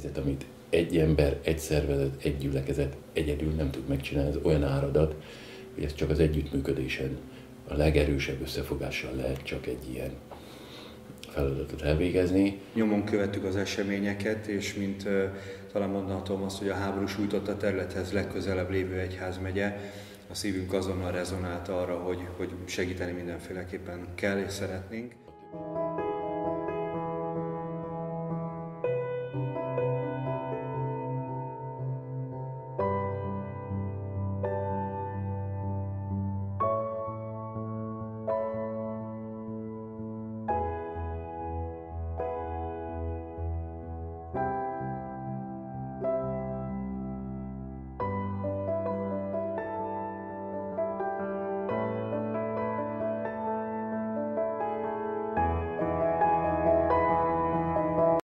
helyzet, amit egy ember, egy szervezet, egy gyülekezet egyedül nem tud megcsinálni, ez olyan áradat, hogy ez csak az együttműködésen, a legerősebb összefogással lehet csak egy ilyen feladatot elvégezni. Nyomon követtük az eseményeket, és mint talán mondhatom azt, hogy a háború sújtotta területhez legközelebb lévő egyházmegye, a szívünk azonnal rezonált arra, hogy segíteni mindenféleképpen kell és szeretnénk.